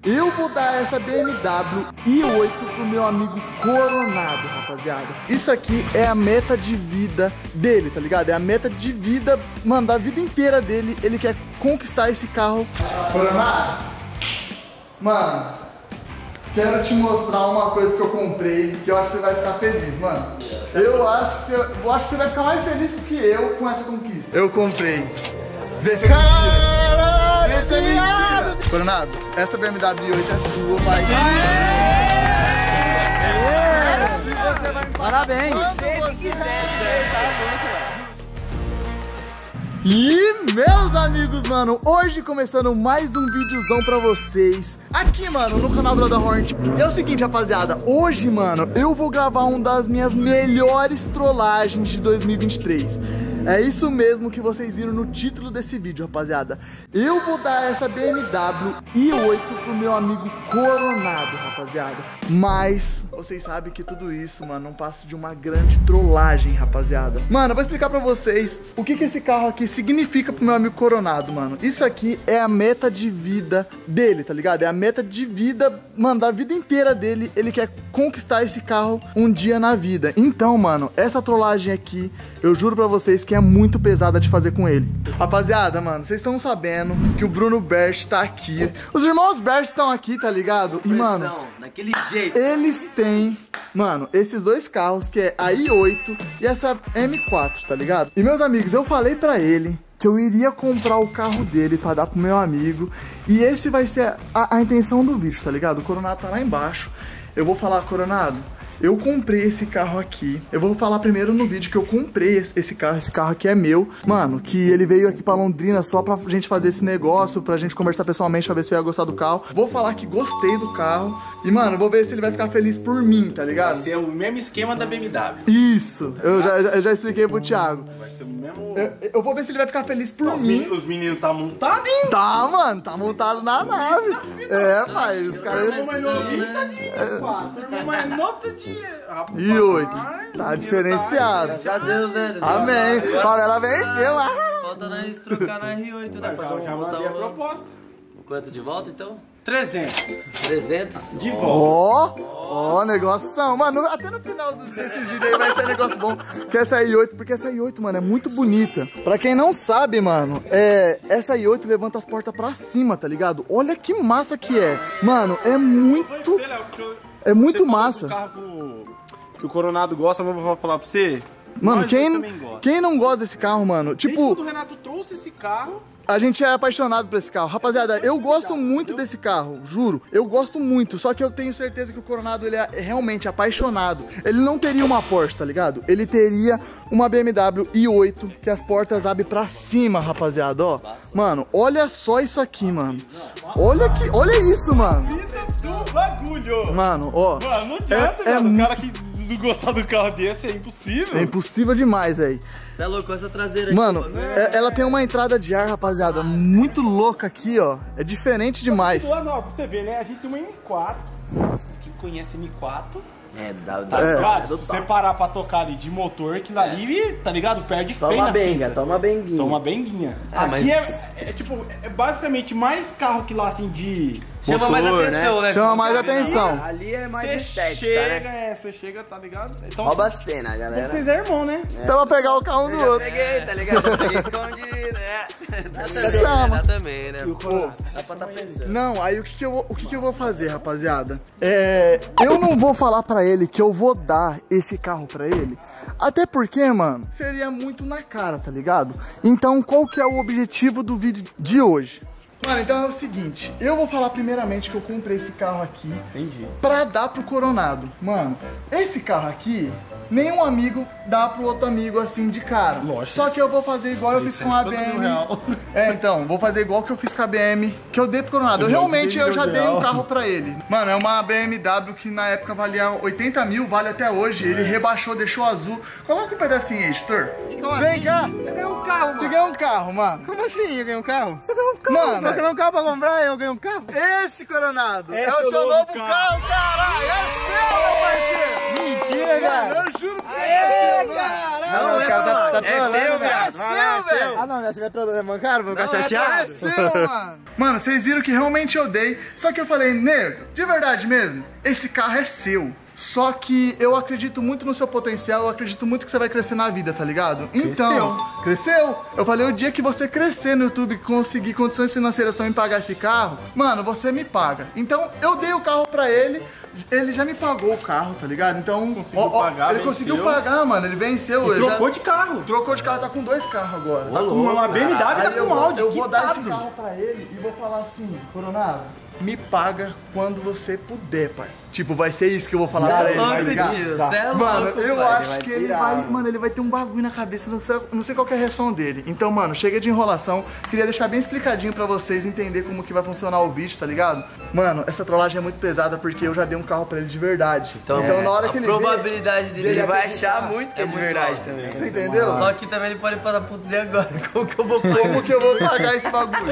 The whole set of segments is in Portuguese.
Eu vou dar essa BMW i8 pro meu amigo Coronado, rapaziada. Isso aqui é a meta de vida dele, tá ligado? É a meta de vida, mano, da vida inteira dele. Ele quer conquistar esse carro. Coronado, mano, quero te mostrar uma coisa que eu comprei, que eu acho que você vai ficar feliz, mano. Eu acho que você vai ficar mais feliz que eu com essa conquista. Eu comprei. Vê se é mentira. Vê se é mentira. Coronado, essa BMW i8 é sua, pai. E você vai me pagar. Parabéns. Quando você E meus amigos, mano, hoje começando mais um videozão pra vocês aqui, mano, no canal Brother Hornet. E é o seguinte, rapaziada, hoje, mano, eu vou gravar uma das minhas melhores trollagens de 2023. É isso mesmo que vocês viram no título desse vídeo, rapaziada. Eu vou dar essa BMW i8 pro meu amigo Coronado, rapaziada. Mas vocês sabem que tudo isso, mano, não passa de uma grande trollagem, rapaziada. Mano, eu vou explicar pra vocês o que esse carro aqui significa pro meu amigo Coronado, mano. Isso aqui é a meta de vida dele, tá ligado? É a meta de vida, mano, da vida inteira dele. Ele quer conquistar esse carro um dia na vida. Então, mano, essa trollagem aqui, eu juro pra vocês que é muito pesada de fazer com ele. Rapaziada, mano, vocês estão sabendo que o Bruno Berti tá aqui. Os irmãos Berti estão aqui, tá ligado? E, mano, daquele jeito. Eles têm, mano, esses dois carros, que é a i8 e essa M4, tá ligado? E, meus amigos, eu falei pra ele que eu iria comprar o carro dele pra dar pro meu amigo. E esse vai ser a intenção do vídeo, tá ligado? O Coronado tá lá embaixo. Eu vou falar, Coronado, eu comprei esse carro aqui. Eu vou falar primeiro no vídeo que eu comprei esse carro aqui é meu. Mano, que ele veio aqui pra Londrina só pra gente fazer esse negócio, pra gente conversar pessoalmente, pra ver se eu ia gostar do carro. Vou falar que gostei do carro. E, mano, vou ver se ele vai ficar feliz por mim, tá ligado? Vai ser o mesmo esquema da BMW. Isso, eu já expliquei pro Thiago. Vai ser o mesmo... Eu vou ver se ele vai ficar feliz por mim. Os meninos tá montado, hein? Tá, mano, tá montado na nave. É, pai, os caras... O irmão mais novinho tá de 4, o irmão mais novo tá de... E 8. Tá diferenciado. Graças a Deus, né? Amém. Favela venceu. Falta nós trocar na R8, né? Já mandei a proposta. Quanto de volta, então? 300. 300? De volta. Ó, negoção. Mano, até no final desses vídeos aí vai ser negócio bom. Que essa i8, porque essa i8, mano, é muito bonita. Pra quem não sabe, mano, essa i8 levanta as portas pra cima, tá ligado? Olha que massa que é. Mano, é muito... É muito massa. Que o Coronado gosta, mas eu vou falar pra você. Mano, quem não gosta desse carro, mano? Tipo, desde quando o Renato trouxe esse carro, a gente é apaixonado por esse carro. Rapaziada, eu gosto muito desse carro, juro. Eu gosto muito, só que eu tenho certeza que o Coronado, ele é realmente apaixonado. Ele não teria uma Porsche, tá ligado? Ele teria uma BMW i8, que as portas abrem pra cima, rapaziada, ó. Mano, olha só isso aqui, mano. Olha isso, mano. isso é seu bagulho. Mano, ó. Mano, não adianta, mano. O cara que não gostar do carro desse é impossível. É impossível demais, velho. Você é louco, essa traseira aqui. Mano, ela tem uma entrada de ar, rapaziada, muito louca aqui, ó. É diferente demais. Não, pra você ver, né? A gente tem uma M4. Quem conhece M4... Tá se você parar pra tocar ali de motor, aquilo ali, tá ligado? Perde feio. Toma benguinha. Toma benguinha. Aqui é tipo, é basicamente mais carro que lá assim de. Chama mais atenção, né? Chama mais atenção. Ali é mais estética, né? Você chega, tá ligado? Então, rouba a cena, galera. vocês é irmão, né? Pra ela pegar o carro do outro. Peguei, tá ligado? Eu peguei escondido, né? Chama. Dá também, né? Dá pra tá pensando. Não, aí o que eu vou fazer, rapaziada? Eu não vou falar pra ele que eu vou dar esse carro pra ele. Até porque, mano, seria muito na cara, tá ligado? Então, qual que é o objetivo do vídeo de hoje? Mano, então é o seguinte, eu vou falar primeiramente que eu comprei esse carro aqui. Entendi. Pra dar pro Coronado. Mano, esse carro aqui, nenhum amigo dá pro outro amigo assim de cara. Lógico. Só que eu vou fazer igual eu fiz com a BM. Então, vou fazer igual que eu fiz com a BM, que eu dei pro Coronado. Eu já dei um carro pra ele. Mano, é uma BMW que na época valia 80 mil, vale até hoje. Ele rebaixou, deixou azul. Coloca um pedacinho aí, editor. Vem cá. Você ganhou um carro, mano. Você ganhou um carro, mano. Como assim eu ganhei um carro? Você ganhou um carro, Você ganhou um carro pra comprar e eu ganhei um carro? Esse, Coronado, é o seu novo carro, caralho. É seu, meu parceiro. Mentira, Mano, cara. eu juro pra você, mano. Não é cara tá É seu, viado. É seu, velho. Ah, não, se tiver trolando é mancado, vou ficar É chateado. seu, mano. Mano, vocês viram que realmente eu dei. Só que eu falei, nego, de verdade mesmo, esse carro é seu. Só que eu acredito muito no seu potencial, eu acredito muito que você vai crescer na vida, tá ligado? Então, cresceu? Eu falei, o dia que você crescer no YouTube e conseguir condições financeiras pra me pagar esse carro, mano, você me paga. Então, eu dei o carro pra ele. Ele já me pagou o carro, tá ligado? Então, pagar, ele conseguiu pagar, mano. Ele venceu. E trocou de carro. Trocou de carro, tá com 2 carros agora. Tá com uma BMW e tá Aí com um Audi. eu vou dar esse quitado. carro pra ele e vou falar assim, Coronado, me paga quando você puder, pai. Tipo, vai ser isso que eu vou falar pra ele, tá ligado? Mano, eu acho que ele vai, mano, ele vai ter um bagulho na cabeça, não sei qual que é a reação dele. Então, mano, chega de enrolação. Queria deixar bem explicadinho pra vocês entender como que vai funcionar o vídeo, tá ligado? Mano, essa trollagem é muito pesada porque eu já dei um carro pra ele de verdade. Então na hora que ele a probabilidade dele, ele vai achar muito que é de verdade também. Você entendeu? Só que também ele pode falar, putz, e agora? Como que eu vou Como que eu vou pagar esse bagulho?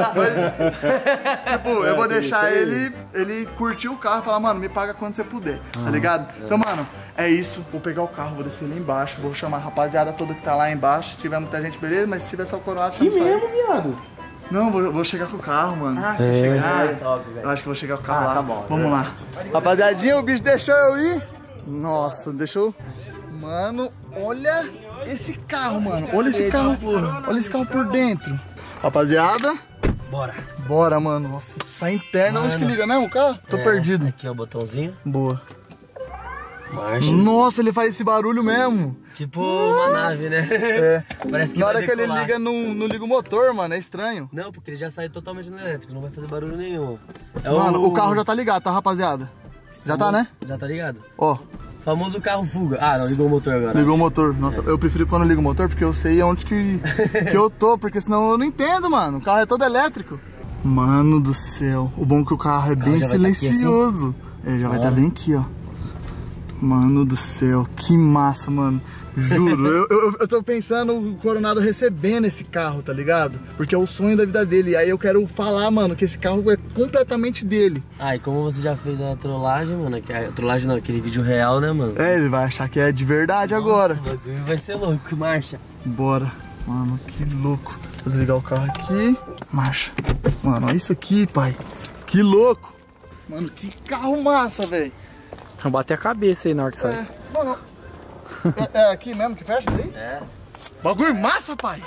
Mas, tipo, eu vou deixar ele curtir o carro e falar, mano, me paga quando você puder, tá ligado? Então, mano, é isso. Vou pegar o carro, vou descer lá embaixo, vou chamar a rapaziada toda que tá lá embaixo. Se tiver muita gente, beleza, mas se tiver só o Coronado, chama Que mesmo, viado? Não, vou chegar com o carro, mano. Ah, você chega. Eu acho que vou chegar com o carro lá. tá bom. Vamos lá. Rapaziadinha, o bicho deixou eu ir. Nossa, deixou... Mano, olha esse carro, mano. Olha esse carro, olha esse carro por dentro. Rapaziada, bora, mano. Nossa, essa interna, onde que liga mesmo o carro? Tô perdido. Aqui, ó, o botãozinho. Boa. Marcha. Nossa, ele faz esse barulho mesmo. Tipo uma nave, né? É. Parece que Na vai hora que ele decolar. liga, não liga o motor, mano. É estranho. Não, porque ele já sai totalmente no elétrico, não vai fazer barulho nenhum. É Mano, o carro já tá ligado, tá, rapaziada? Já tá, né? Já tá ligado? Ó, Famoso carro fuga. Ah, não, ligou o motor agora. ligou o motor. Nossa, eu prefiro quando liga o motor porque eu sei onde que eu tô, porque senão eu não entendo, mano. O carro é todo elétrico. Mano do céu. O bom é que o carro é bem já vai tá aqui silencioso. Ele já vai estar bem aqui, ó. Mano do céu, que massa, mano. Juro, eu tô pensando o Coronado recebendo esse carro, tá ligado? Porque é o sonho da vida dele. E aí eu quero falar, mano, que esse carro é completamente dele. Ah, e como você já fez a trollagem, mano, que a trollagem não, aquele vídeo real, né, mano? É, ele vai achar que é de verdade agora. Nossa, o bagulho vai ser louco, marcha. Bora. Mano, que louco. Vou desligar o carro aqui. Marcha. Mano, olha isso aqui, pai. Que louco. Mano, que carro massa, velho. Vamos bater a cabeça aí na hora que sai. É, mano. É aqui mesmo que fecha daí? É. Bagulho massa, pai.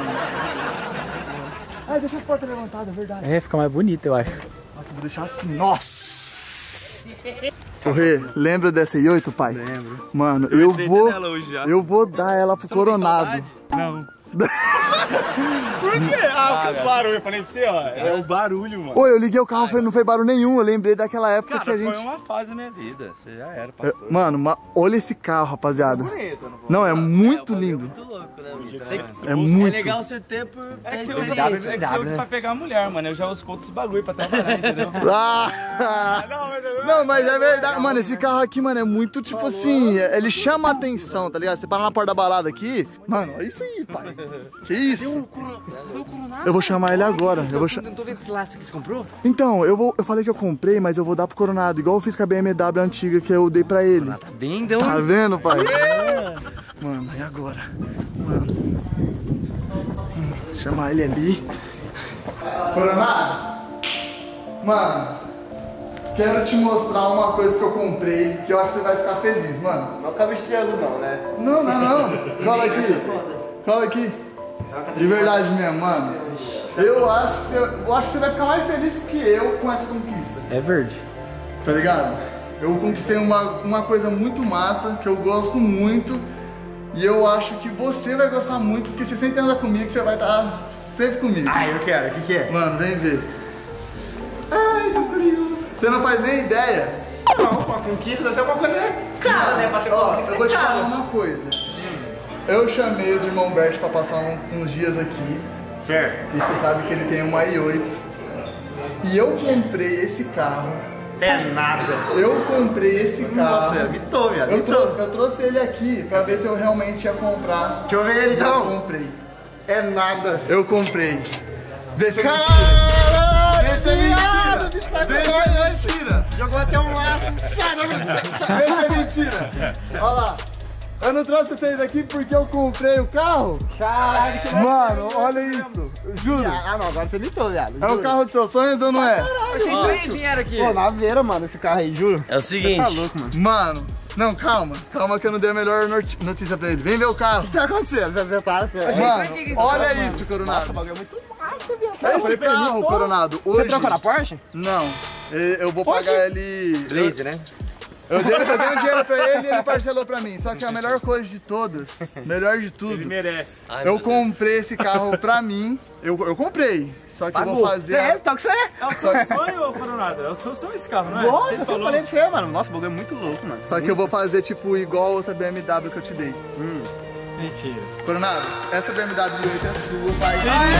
Ai, deixa as portas levantadas, é verdade. É, fica mais bonito, eu acho. Nossa, vou deixar assim. Nossa. Correr, lembra dessa i8, pai? Lembro. Mano, eu vou dar ela pro Coronado. Não. Por quê? Ah, porque o barulho, eu falei pra você, ó. É o barulho, mano. Oi, eu liguei o carro, não foi barulho nenhum. Eu lembrei daquela época Cara, que a gente... foi uma fase da minha vida, você já era, passou. Mano, olha esse carro, rapaziada. Não, é muito lindo. Muito louco, né, mano? É muito. É legal você ter por É que você experiência. usa pra pegar a mulher, mano. Eu já uso outros bagulho pra trabalhar, entendeu? Ah, não, mas é verdade. Mano, esse carro aqui, mano, é muito tipo assim, ele chama a atenção, tá ligado? Você para na porta da balada aqui, mano, olha isso aí, pai. Que isso? Eu vou chamar ele agora. Não tô vendo esse laço que você comprou? Então, eu falei que eu comprei, mas eu vou dar pro Coronado, igual eu fiz com a BMW antiga que eu dei pra ele. Tá bem, então. Tá vendo, pai? Mano, e agora? Mano. Chamar ele ali. Coronado? Mano, quero te mostrar uma coisa que eu comprei, que eu acho que você vai ficar feliz, mano. Não acaba estrelando não, né? Não. Cola aqui. Cola aqui. De verdade mesmo, mano. Eu acho que você vai ficar mais feliz que eu com essa conquista. É verde. Tá ligado? Eu conquistei uma coisa muito massa, que eu gosto muito. E eu acho que você vai gostar muito, porque você sempre anda comigo, você vai estar sempre comigo. Ah, eu quero. O que é? Mano, vem ver. Ai, tô curioso. Você não faz nem ideia. Não, uma conquista deve ser uma coisa cara, né? Pra ser Ó, conquista eu vou te cara. falar uma coisa. Eu chamei os irmãos Bert pra passar uns dias aqui. Certo. E você sabe que ele tem uma i8. E eu comprei esse carro. É nada. Eu comprei esse carro. Nossa, mitou, viado. Eu trouxe ele aqui pra ver se eu realmente ia comprar. Deixa eu ver ele Eu então. comprei. É nada. Eu comprei. Vê se é mentira. Caralho, Vê se é mentira. Vê se é mentira. Jogou até um laço. Vê se é mentira. Olha lá. Eu não trouxe vocês aqui porque eu comprei o carro. Mano, olha isso. Juro. Ah, não, agora você mitou, viado. É o carro dos seus sonhos ou não é? Achei que 3 vieram aqui. Pô, na veira, mano, esse carro aí, juro. É o seguinte. Tá louco, mano. Mano, não, calma. Calma que eu não dei a melhor notícia pra ele. Vem ver o carro. O que tá acontecendo? Você tá... Mano, olha isso, Coronado. O bagulho é muito massa, viado. É esse carro, Coronado. Hoje... Você trocou na Porsche? Não. Eu vou pagar ele... Blaze, né? Eu dei um dinheiro pra ele e ele parcelou pra mim. Só que a melhor coisa de todas, melhor de tudo, Ele merece. Ai, eu meu Deus. comprei esse carro pra mim. Eu comprei. Só que eu vou fazer... É, toca isso aí. É o seu sonho, Coronado? É o seu sonho esse carro, não é? Nossa, Você eu falou. falei pra você, mano. Nossa, o bagulho é muito louco, mano. Só que eu vou fazer tipo igual a outra BMW que eu te dei. Mentira. Coronado, essa BMW hoje é sua, pai.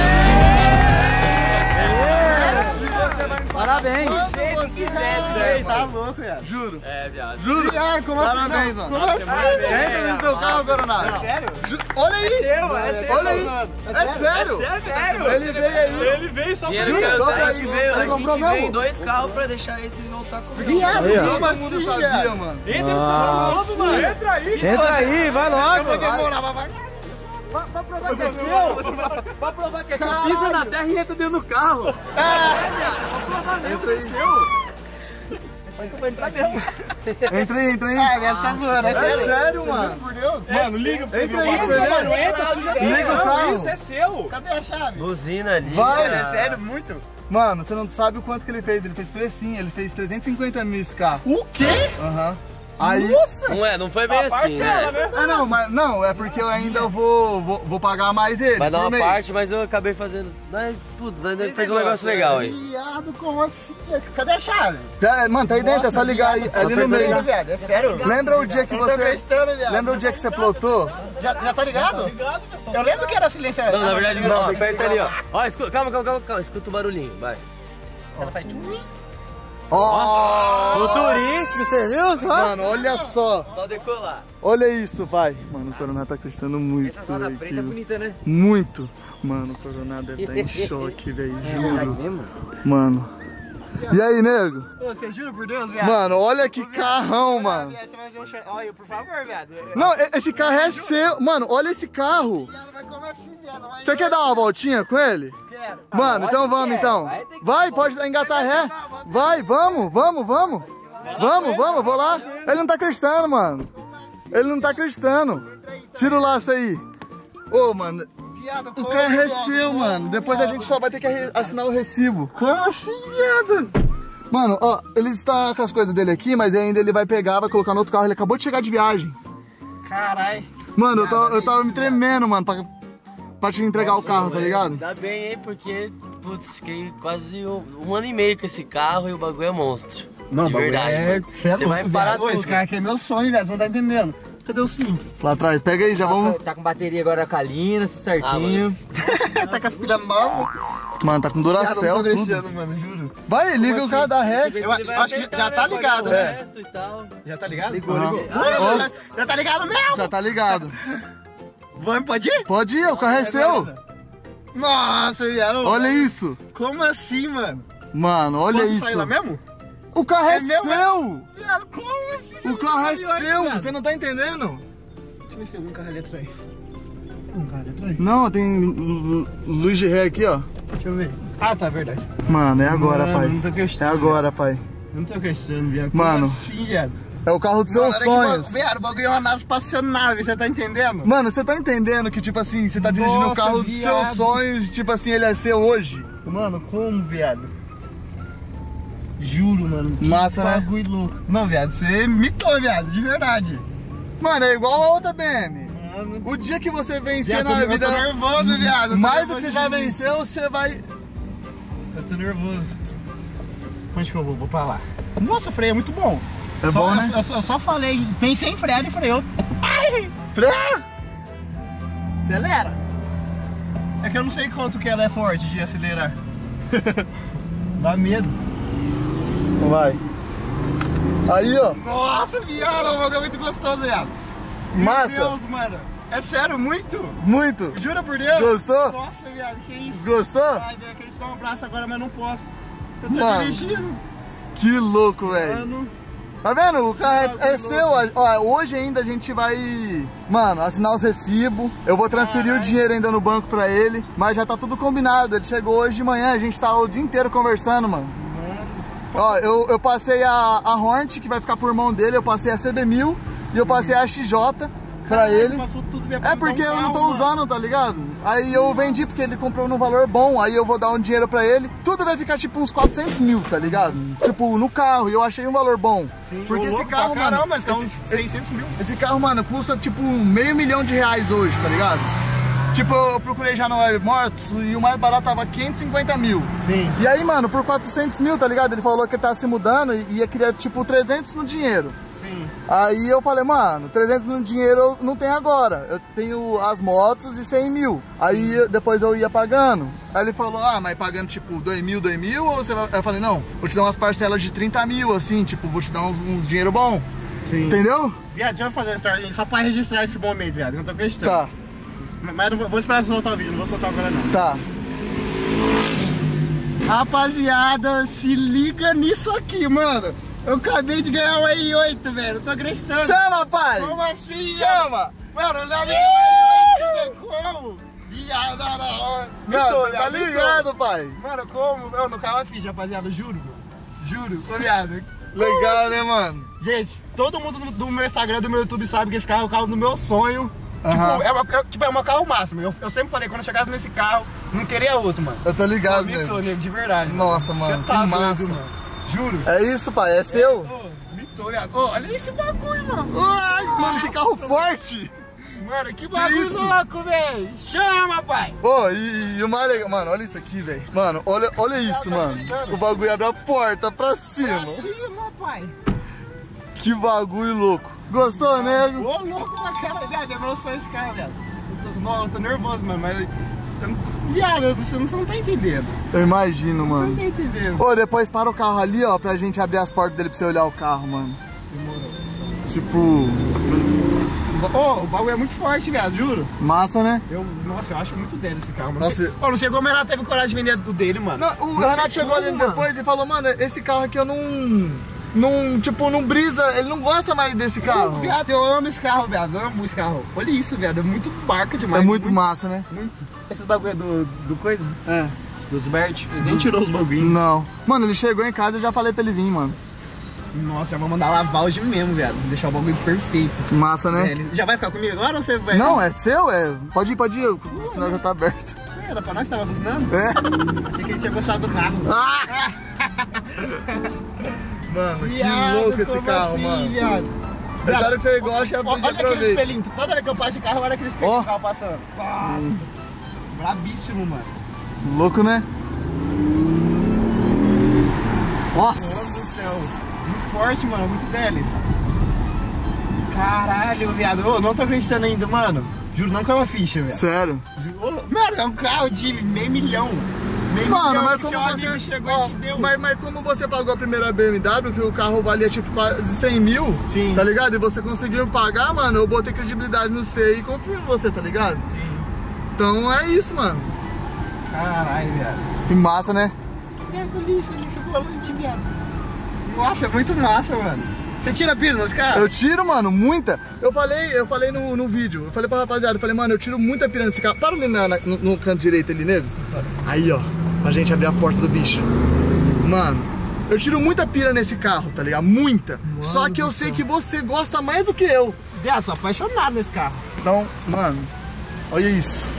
E você vai me Parabéns. quando você quiser, Tá louco, viado. Juro. É, viado. Juro. Ah, como assim? Parabéns, Não? mano. Como assim? Entra dentro do seu carro, Coronado. Sério? Olha aí. Olha aí. É sério. Sério? Ele veio aí. Ele veio só pra Dinheiro isso. que Só pra a gente isso. veio, a Não gente comprou veio em mesmo? 2 carros pra deixar esse voltar comigo. Viado, Todo mundo sabia, mano. Entra no seu carro novo, mano. Entra aí. Entra aí, vai logo. Vai. Pra provar que é seu. Pra provar que é seu. Pisa na terra e entra dentro do carro. Pra provar mesmo que é seu. Entra aí, entra aí. Ah, você tá zoando, é É sério? sério, mano. Por Deus. Mano, liga pra Entra aí, pra você Mano, ver. entra, suja Liga o carro. Isso é seu. Cadê a chave? Buzina ali. Vai. É sério, muito? Mano, você não sabe o quanto que ele fez. Ele fez precinho, ele fez 350 mil esse carro. O quê? Aham. Aí... Não foi bem assim, né? Ah, não, mas não, é porque eu ainda vou pagar mais ele. Vai dar por uma mês. parte, mas eu acabei fazendo. Putz, fez um negócio legal aí. Viado, como assim? Cadê a chave? Já, mano, tá aí dentro, é só ligar aí, ali no meio. Viado, é sério? Lembra o dia que Eu tô você... acreditando, viado. Lembra o dia que você plotou? Já tá ligado? Eu lembro que era silenciado. Não, na verdade, Não, não, tem que aperta ligar. ali, ó. Ó, escuta, calma, escuta o barulhinho, vai. Ela faz tchum. Ó! Futurístico, você viu só? Mano, olha só. Só decolar. Olha isso, pai. Mano, o Coronado tá acreditando muito. Essa roda velho, preta é bonita, né? muito. Mano, o Coronado deve estar em choque, velho. Juro. Mano. E aí, nego? Você jura por Deus, viado? Mano, olha que carrão, mano. Você vai ver o cheiro. Olha, por favor, viado. Não, esse carro é seu. Mano, olha esse carro. Viado, vai comer assim, viado. Vai. Você quer dar uma voltinha com ele? Quero. Mano, então vamos então. Vai, pode engatar ré. Vai, vamos. Vamos, vou lá. Ele não tá acreditando, mano. Ele não tá acreditando. Tira o laço aí. Ô, mano, Viado, o carro é seu, mano. Depois a gente só vai ter que assinar o recibo. Como assim, viado? Mano, ó, ele está com as coisas dele aqui, mas ainda ele vai pegar, vai colocar no outro carro. Ele acabou de chegar de viagem. Carai. Mano, eu tava me tremendo, mano, pra te entregar o carro, tá ligado? Ainda bem, hein, porque, putz, fiquei quase um ano e meio com esse carro e o bagulho é monstro. Não, de verdade. é... mano. Você é louco, vai parar viado. Ô, tudo. esse cara aqui é meu sonho, viado. Você não tá entendendo. Cadê o cinto? Lá atrás, pega aí, já vamos. Tá com bateria agora calina, tudo certinho. Tá com as pilhas novas. Mano, tá com Viado, Duracell, eu não tô tudo. acreditando, mano, juro. Vai, liga o carro da ré. Ver se Eu ele vai acho que acertar, já né, tá pode ligado, dar o é. resto e tal. Já tá ligado? Aham. Já tá ligado mesmo? Já tá ligado. Vamos, pode ir? Pode ir, o carro é seu. Nossa, viado. Olha isso. Como assim, mano? Mano, olha Posso isso. sair lá mesmo? O carro é meu, seu. Viado, como assim? O carro é Olha, seu. viado. Você não tá entendendo? Deixa eu ver se tem algum carro ali atrás. Um carro ali atrás? Não, tem luz de ré aqui, ó. Deixa eu ver. Ah, tá, verdade. Mano, é agora, Mano, pai. não tô É acreditando. agora, pai. Eu não tô acreditando, viado. Como Mano. assim, viado? É o carro dos seus sonhos. Viado, o bagulho é uma nave espaçonave, você tá entendendo? Mano, você tá entendendo que, tipo assim, você tá dirigindo o Nossa, carro dos viado. seus sonhos, tipo assim, ele é seu hoje. Mano, como, viado? Juro, mano. Que Massa, né? bagulho louco. Não, viado, você mitou, viado, de verdade. Mano, é igual a outra BM. Mano. O dia que você vencer Viado, na eu vida... tô nervoso, viado. eu tô Mais do nervoso que você já de- venceu, você vai... Eu tô nervoso. Onde que eu vou? Vou pra lá. Nossa, o freio é muito bom. É Só- bom, né? Eu só falei, pensei em frear e freou. Ai! Freia! Acelera! É que eu não sei quanto que ela é forte de acelerar. Dá medo. Vai. Aí, ó. Nossa, viado, o bagulho é muito gostoso, viado. Massa. Meu Deus, mano. É sério, muito? Muito. Jura por Deus? Gostou? Nossa, viado, que isso? Gostou? Ai, velho, eu queria te dar um abraço agora, mas não posso. Eu tô Mano. dirigindo. Que louco, velho. Mano, Tá vendo? O carro é seu. Ó, hoje ainda a gente vai, mano, assinar os recibos. Eu vou transferir o dinheiro ainda no banco pra ele. Mas já tá tudo combinado. Ele chegou hoje de manhã, a gente tá o dia inteiro conversando, mano. Ó, eu passei a Hornet, que vai ficar por mão dele. Eu passei a CB1000 e eu passei a XJ pra ele. É porque eu não tô usando, tá ligado? Aí eu vendi porque ele comprou num valor bom. Aí eu vou dar um dinheiro pra ele. Tudo vai ficar tipo uns 400 mil, tá ligado? Tipo, no carro. E eu achei um valor bom. Sim, porque esse carro, mano... Caramba, esse carro 600 mil. Esse carro, mano, custa tipo R$500 mil hoje, tá ligado? Tipo, eu procurei já no Web Mortos e o mais barato tava 550 mil. Sim. E aí, mano, por 400 mil, tá ligado? Ele falou que tá se mudando e ia querer tipo 300 no dinheiro. Sim. Aí eu falei, mano, 300 no dinheiro eu não tenho agora. Eu tenho as motos e 100 mil. Aí depois eu ia pagando. Aí ele falou, mas pagando tipo 2 mil ou você vai... Eu falei, não, vou te dar umas parcelas de 30 mil, assim, tipo, vou te dar um dinheiro bom. Sim. Entendeu? Viado, deixa eu fazer uma história só pra registrar esse momento, viado, que eu não tô acreditando. Tá. Mas eu vou esperar você soltar o vídeo, não vou soltar agora não. Tá. Rapaziada, se liga nisso aqui, mano. Eu acabei de ganhar um i8, velho. Eu tô acreditando. Chama, pai! Como assim? Chama! Mano, eu levei um i8, como? Viado, Não, você tá ligado, pai? Mano, como? Eu no carro é ficha, rapaziada, juro. Juro, ô viado. Legal, né, mano? Gente, todo mundo do meu Instagram, do meu YouTube sabe que esse carro é o carro do meu sonho. Tipo, é o meu carro máximo. Eu sempre falei, quando eu chegasse nesse carro, não queria outro, mano. Eu tô ligado, né? nego. De verdade. Nossa, mano, tá que massa. doido, mano. Juro. É isso, pai, é seu? Mitou, viado. Olha esse bagulho, mano. Ai, mano, que carro forte. Mano, que bagulho isso? louco, velho. Chama, pai. Pô, e o mais legal, mano, olha isso aqui, velho. Mano, olha isso, mano. O bagulho abre a porta pra cima. Pra cima, pai. Que bagulho louco. Gostou, nego? Ô, louco pra caralho, viado. É meu sonho esse carro, viado. Eu tô nervoso, mano, mas... Viado, você não tá entendendo. Eu imagino, mano. Você não tá entendendo. Ô, depois para o carro ali, ó, pra gente abrir as portas dele pra você olhar o carro, mano. Demorou. Tipo... Ô, o bagulho é muito forte, viado, juro. Massa, né? Nossa, eu acho muito dele esse carro, mano. Nossa. Não sei como o Renato teve coragem de vender o dele, mano. Não, o Renato chegou ali depois e falou, mano, esse carro aqui eu não brisa, ele não gosta mais desse carro. Viado, eu amo esse carro, viado, eu amo esse carro. Olha isso, viado, é muito barca demais. É muito massa, né? Muito. Esses bagulho do coisa? É. Do Bert, ele nem tirou os bagulhinhos. Não. Mano, ele chegou em casa e eu já falei pra ele vir, mano. Nossa, eu vou mandar lavar hoje mesmo, viado. Deixar o bagulho perfeito. Massa, né? Ele já vai ficar comigo agora ou você vai? Não, é seu, é. Pode ir, o sinal já tá aberto. Era pra nós que tava buzinando? É? Achei que ele tinha gostado do carro. Ah! Mano, Viado, que louco esse como carro, assim, mano. Viado? Espero que você goste e Olha aquele aproveite. espelhinho, toda vez que eu passo de carro, olha aquele espelhinho do carro passando. Nossa, brabíssimo, mano. Louco, né? Meu Nossa! Deus do céu. Muito forte, mano, muito deles. Caralho, viado. Ô, não tô acreditando ainda, mano. Juro, não caiu uma ficha, velho. Sério? Mano, é um carro de meio milhão. Mano, mas que como seu amigo você chegou ó, e te deu. mas como você pagou a primeira BMW, que o carro valia tipo quase 100 mil, Sim. tá ligado? E você conseguiu pagar, mano, eu botei credibilidade no C e confio em você, tá ligado? Sim. Então é isso, mano. Caralho, viado. Que massa, né? Delícia, volante, viado. Nossa, é muito massa, mano. Você tira pira nos carros? Eu tiro, mano, muita. Eu falei no vídeo, eu falei pra rapaziada, eu falei, mano, eu tiro muita pira nesse carro. Para ali no canto direito ali, nego. Aí, ó, pra gente abrir a porta do bicho. Mano, eu tiro muita pira nesse carro, tá ligado? Muita. Mano, só que eu sei que você gosta mais do que eu. Viado, sou apaixonado nesse carro. Então, mano, olha isso.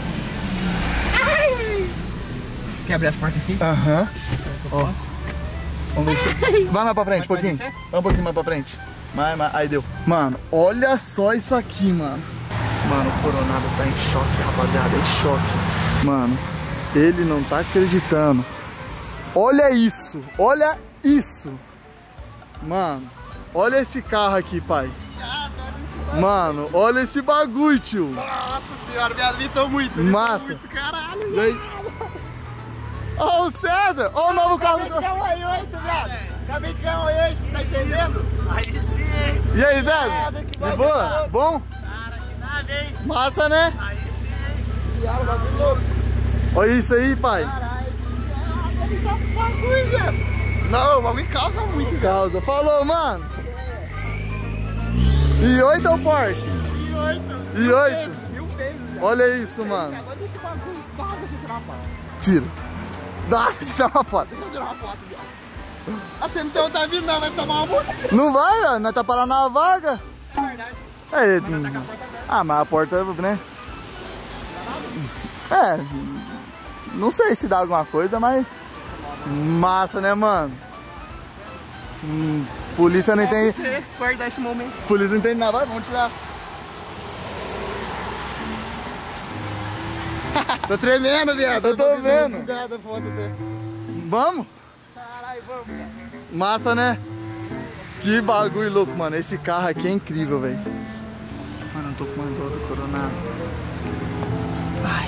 Quer abrir as portas aqui? Aham. Ó. Vamos ver se... Vai mais pra frente, um pouquinho. descer? Vai um pouquinho mais pra frente. Aí deu. Mano, olha só isso aqui, mano. Mano, o Coronado tá em choque, rapaziada. Em choque. Mano, ele não tá acreditando. Olha isso. Olha isso. Mano, olha esse carro aqui, pai. Mano, olha esse bagulho, tio. Nossa senhora, viado, gritou muito. Massa. Muito, caralho, E aí? Ó, o César! Ó, o novo carro Acabei de ganhar um i8, viado. Acabei de ganhar um i8, tá entendendo? Aí sim, hein? E aí, César? Nada, que De bagulho boa? louco. Bom? Cara, que nave, hein? Massa, né? Aí sim, hein? Viado, bagulho louco. Olha isso aí, pai. Caralho, olha só o bagulho, velho. Não, o bagulho causa muito. Causa. Falou, mano. I8 ou Porsche? I8. I8? 1000 vezes. Olha isso, mano. Agora desse bagulho, dá pra você tirar uma foto. Tira. Dá pra tirar uma foto. Deixa eu tirar uma foto, viado. Ah, você não tem outra vida não, vai tomar uma multa. Não vai, velho. Nós tá parando na vaga. É verdade. É, Mas tá com a porta aberta. ah, mas a porta, né? É. Não sei se dá alguma coisa, mas... Massa, né, mano? Polícia não entende... Você guardar esse momento. Polícia não entende nada. Vai, vamos tirar. Tô tremendo, viado. Eu tô vendo. Obrigado, foda dele. Vamos? Caralho, vamos, viado. Massa, né? Que bagulho louco, mano. Esse carro aqui é incrível, velho. Mano, eu tô com uma dor do Coronado. Vai.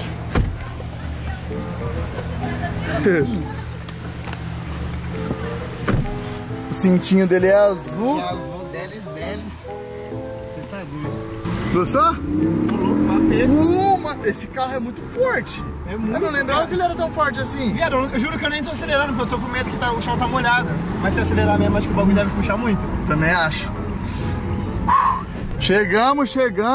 O cintinho dele é azul. Azul, deles. Você tá doido. Gostou? Bater. Mano, esse carro é muito forte. É muito. Eu não lembrava que ele era tão forte assim. Viado, eu juro que eu nem tô acelerando, porque eu tô com medo que o chão tá molhado. Mas se acelerar mesmo, acho que o bagulho deve puxar muito. Também acho. Chegamos.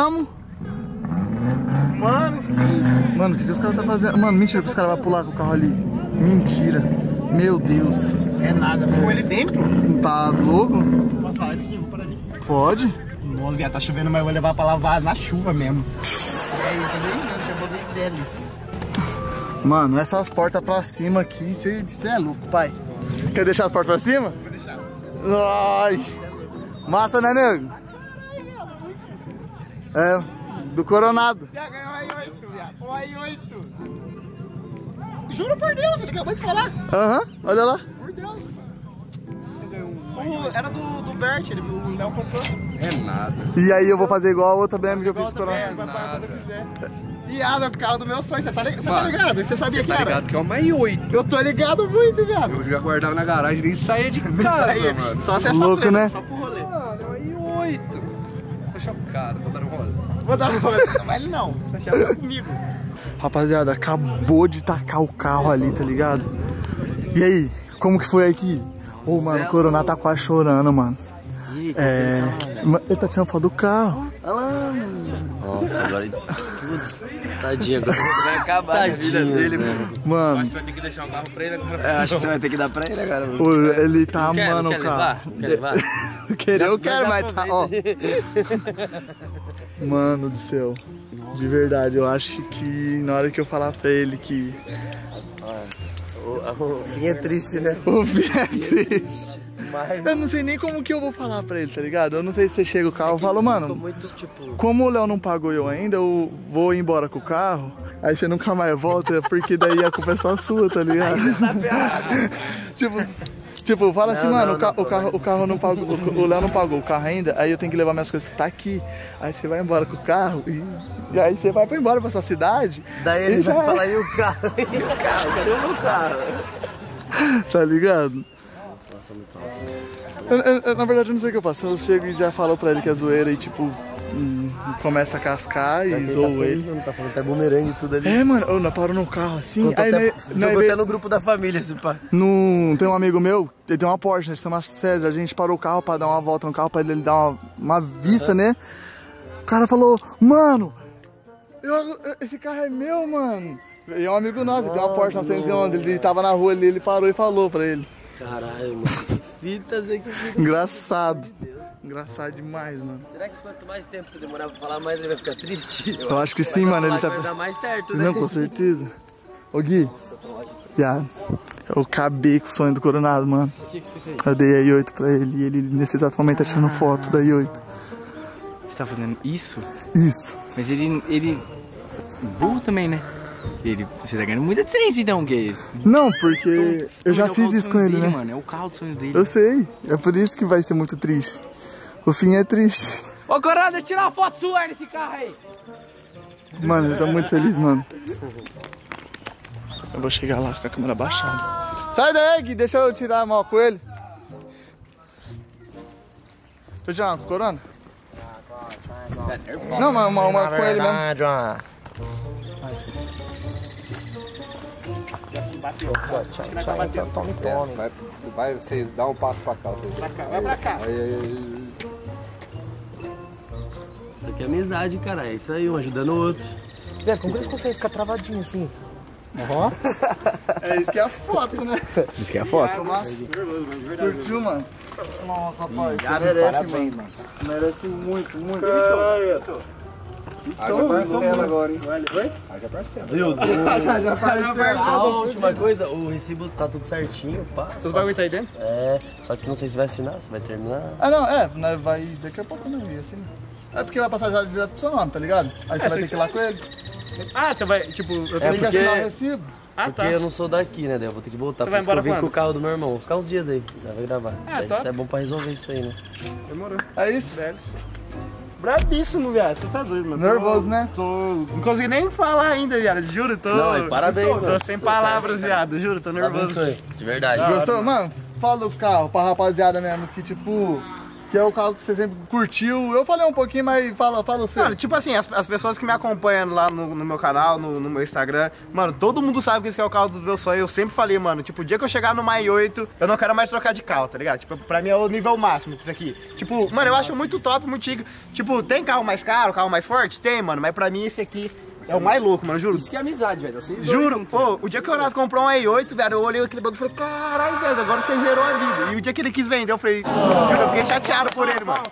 Mano, que isso? Mano, o que os caras tá fazendo? Mano, mentira que os caras vão pular com o carro ali. Mentira. Meu Deus. É nada, com ele dentro. Tá louco? Posso parar aqui? Vou parar aqui. Pode? Nossa, viado, tá chovendo, mas eu vou levar pra lavar na chuva mesmo. É, eu tô nem vendo, tinha bagulho deles. Mano, essas portas pra cima aqui, você é louco, pai. Quer deixar as portas pra cima? Vou deixar. Ai. Massa, né, nego? Ai, viado, muito. É, do Coronado. Já ganhou o i8, viado. O i8. Juro por Deus, ele acabou de falar. Aham, olha lá. Por Deus. Você ganhou um. Era do Bert, o Léo comprou. É nada. E aí eu vou fazer igual a outra BM que eu fiz Volta, com o Coronado. vai parar quando Nada. quiser. Viado, é o carro do meu sonho, você tá Mano, ligado? Você sabia que Tá era? ligado que é uma i8. Eu tô ligado muito, viado. Eu já guardava na garagem, nem saía de casa, Aí, mano. só acessar Louco, pleno, né? Só pro rolê. Mano, é uma i8. Tô chocado, vou dar um rolê. Vou dar um rolê. Não vai ele não. Tá chamando comigo. Rapaziada, acabou de tacar o carro ali, tá ligado? E aí, como que foi aqui? Ô, mano, o Coronado tá quase chorando, mano. Ele tá tirando foto do carro. Olha lá, mano. Nossa, agora... Putz, tadinho, agora vai acabar a vida dele, mano. Mano, Você vai ter que deixar o carro pra ele agora. Acho que você vai ter que dar pra ele agora, mano. pô, ele tá amando Quer o carro. levar? Querer eu quero, Já mas tá, ó. Mano do céu. De verdade, eu acho que na hora que eu falar pra ele que O fim é triste, né? o fim é triste. Mas... Eu não sei nem como que eu vou falar pra ele, tá ligado? Eu não sei se você chega o carro e fala, Tô mano, muito, tipo... como o Léo não pagou eu ainda, eu vou embora com o carro, aí você nunca mais volta, porque daí a culpa é só sua, tá ligado? Tipo, fala assim, mano, o carro não pagou, o Léo não pagou o carro ainda, aí eu tenho que levar minhas coisas que tá aqui. Aí você vai embora com o carro e aí você vai embora pra sua cidade. Daí ele vai já- falar, e o carro? E o carro? Cadê o meu carro? Tá ligado? Nossa, muito alto. Na verdade, eu não sei o que eu faço. Eu chego e já falo pra ele que é zoeira e, tipo, começa a cascar e Ele zoa tá ele. feliz, tá falando até bumerangue e tudo ali. É, mano, eu paro no carro assim. Contou Aí até, nós jogou veio- até no grupo da família, esse pá. Tem um amigo meu, ele tem uma Porsche, né, se chama César. A gente parou o carro pra dar uma volta no carro pra ele dar uma vista, né? O cara falou, mano, esse carro é meu, mano. E é um amigo nosso, ele tem uma Porsche 911. Ele tava na rua ali, ele parou e falou pra ele. Caralho, mano. Fitas aí que eu fico. Engraçado. Engraçado demais, mano. Será que quanto mais tempo você demorar pra falar, mais ele vai ficar triste? Eu acho que sim, mano. Ele tá. Vai dar mais certo, né? Não, com certeza. Ô Gui, viado, eu acabei com o sonho do Coronado, mano. Eu dei a i8 pra ele e ele nesse exato momento tá tirando foto da i8. Você tá fazendo isso? Isso. Mas ele... Burro também, né? Você tá ganhando muita ciência, então, que é isso? Não, porque eu já É o fiz carro isso do com sonho ele, dele, né? Mano, é o carro do sonho dele. Eu sei. É por isso que vai ser muito triste. O fim é triste. Ô, Coronado, tira uma foto sua nesse carro aí! Mano, ele tá muito feliz, mano. Eu vou chegar lá com a câmera baixada. Sai daí, Gui. Deixa eu tirar a mão com ele. Deixa eu tirar uma com o Corona? Não, uma com ele mesmo. Bateu. Tome. Vai, você dá um passo pra cá. Vai pra cá. Aí. Isso aqui é amizade, cara. É isso aí, um ajudando o outro. Velho, como que eles conseguem ficar travadinho assim? É isso que é a foto, né? Isso que é a foto. Curtiu, mano? Nossa, rapaz, você merece, mano. Merece muito, muito. Haja parcela agora, hein? Haja parcela. A última coisa, o recibo tá tudo certinho, pá. Os bagulho tá aí dentro? É, só que não sei se vai assinar, se vai terminar. Ah, não, nós vai daqui a pouco não ia, assim. É porque vai passar já direto pro seu nome, tá ligado? Aí você vai ter que ir lá com ele. Ah, você vai, tipo, eu Tem que porque- assinar o recibo. Ah, Porque tá. eu não sou daqui, né? Daí eu vou ter que voltar. Você Por vai isso que eu embora vim com quando? o carro do meu irmão. Vou ficar uns dias aí, já vai gravar. Daí top. isso é bom pra resolver isso aí, né? Demorou. É isso? Velho. Brabíssimo, viado. Você tá doido, mano. Nervoso, né? Não consegui nem falar ainda, viado. Juro, tô... Não, e parabéns, tô mano. sem Sucesso, palavras, cara. viado. Juro, tô nervoso. Abençoe, de verdade. Gostou? Mano, fala do carro pra rapaziada mesmo, que tipo... Que é o carro que você sempre curtiu. Eu falei um pouquinho, mas fala o seu. Mano, tipo assim, as pessoas que me acompanham lá no meu canal, no meu Instagram, mano, todo mundo sabe que esse é o carro dos meus sonhos. Eu sempre falei, mano, tipo, o dia que eu chegar no Mai 8, eu não quero mais trocar de carro, tá ligado? Tipo, pra mim é o nível máximo disso aqui. Tipo, mano, eu acho muito top, muito chique. Tipo, tem carro mais caro, carro mais forte? Tem, mano, mas pra mim esse aqui é o mais louco, mano, juro. Isso que é amizade, velho. Vocês Juro, pô, o dia que o Renato comprou um i8, velho, eu olhei aquele bagulho e falei, caralho, velho, agora você zerou a vida. E o dia que ele quis vender, eu falei, juro, eu fiquei chateado por ele, mano.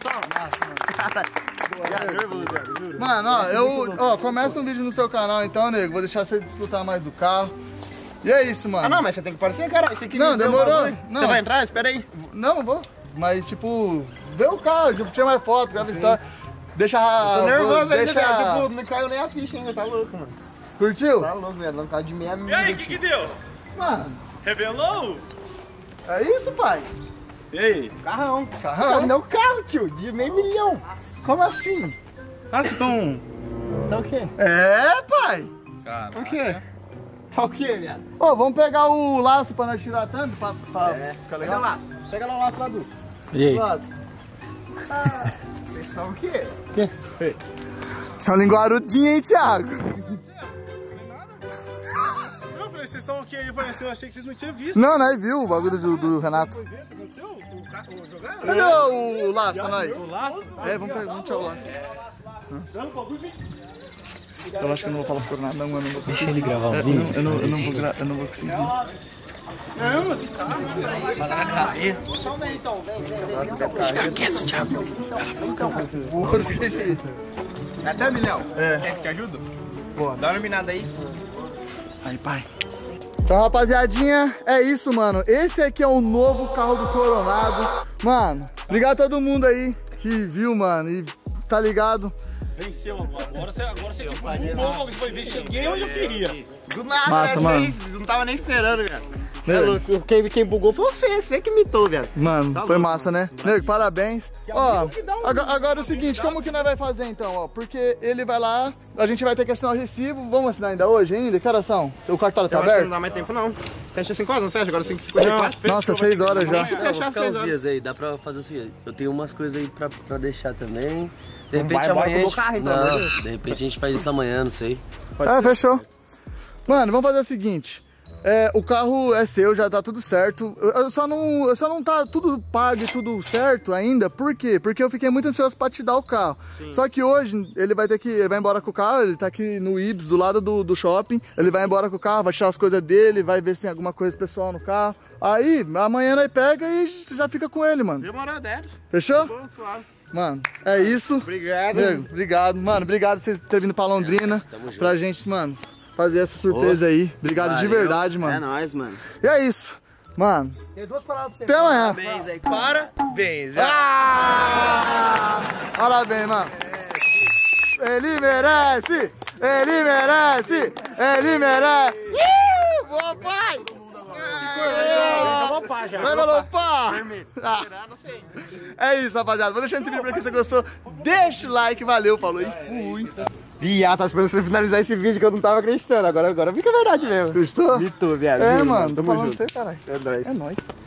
Mano, ó, começa um vídeo no seu canal então, nego. Vou deixar você desfrutar mais do carro. E é isso, mano. Ah, não, mas você tem que aparecer, cara. Esse aqui Não, me deu demorou. um bagulho. Não. Você vai entrar? Espera aí. Não, vou. Mas, tipo, vê o carro, tipo, tira mais foto, grava história. Deixa. Tô nervoso ainda, deixa. cara. Tipo, não caiu nem a ficha ainda, tá louco, mano. Curtiu? Tá louco, velho. Não caiu de meia E milha. aí, o que deu? Mano, Revelou? é isso, pai. E aí? Carrão. Carrão. Não, carro, tio. De meio milhão. Como assim? Ah, vocês estão... Tá o quê? É, pai. O quê? Tá o quê, viado? Ô, vamos pegar o laço pra nós tirar tanto, pra ficar Pega legal? o laço. Pega lá o laço lá do. E aí? Laço. Vocês estão o quê? São linguarudinha, hein, Thiago? Eu falei, vocês estão aqui aí, eu falei assim, eu achei que vocês não tinham visto. Não, nós viu o bagulho do Renato. O que aconteceu? O jogar? Cadê o laço pra nós? O laço? É, vamos tirar o laço. Eu acho que eu não vou falar por nada, não, mano. Deixa ele gravar um vídeo. Eu não vou conseguir. Fica quieto, Thiago. Até um milhão. É. Quer que te ajudo? Boa. Dá uma iluminada aí. Aí, pai. Então, rapaziadinha, é isso, mano. Esse aqui é o novo carro do Coronado. Mano, obrigado a todo mundo aí que viu, mano. E tá ligado? Venceu agora você tipo, bugou, foi ver, cheguei onde eu queria. Do nada, Massa, velho. mano. Não tava nem esperando, velho. É. É louco. Quem bugou foi você que imitou, velho. Mano, Tá foi louco, massa, né? Nego, parabéns. Ó, agora é o seguinte, como que nós vai fazer então, ó? Porque ele vai lá, a gente vai ter que assinar o recibo. Vamos assinar ainda hoje ainda? Que horas são? O cartório tá Eu acho que não aberto? dá mais tempo, não. Fecha 5 horas, não fecha? Agora 5h54. Nossa, 6 horas já. Se Vou fechar ficar 6 uns horas. dias aí, dá pra fazer o seguinte. Eu tenho umas coisas aí pra deixar também. De repente vai embora amanhã. com o carro, então, Não, beleza? de repente a gente faz isso amanhã, não sei. É, fechou. Mano, vamos fazer o seguinte. O carro é seu, já tá tudo certo. Eu só não tá tudo pago e tudo certo ainda. Por quê? Porque eu fiquei muito ansioso pra te dar o carro. Sim. Só que hoje ele vai embora com o carro, ele tá aqui no Ibis, do lado do shopping. Ele vai embora com o carro, vai tirar as coisas dele, vai ver se tem alguma coisa pessoal no carro. Aí, amanhã nós pega e você já fica com ele, mano. Demorou 10. Fechou? Boa, suave. Mano, é isso. Obrigado. Nego, obrigado. Mano, obrigado por você ter vindo pra Londrina. Tamo junto. Pra gente, mano, fazer essa surpresa aí. Obrigado de verdade, mano. É nóis, mano. E é isso. Mano, Tem 2 palavras pra você. até amanhã. Parabéns aí. Parabéns, velho. Parabéns, mano. Ele merece! Ele merece! Ele merece! Boa, pai! Vai galopar! É isso, rapaziada. Vou deixando esse vídeo pra quem você gostou. Deixa o like, valeu, falou e fui. Viado, tá esperando você finalizar esse vídeo que eu não tava acreditando. Agora fica a verdade mesmo. Gostou? Mitou, viado. É, Juro, mano. Tô tamo falando junto. pra você, caralho. É nóis. É nóis.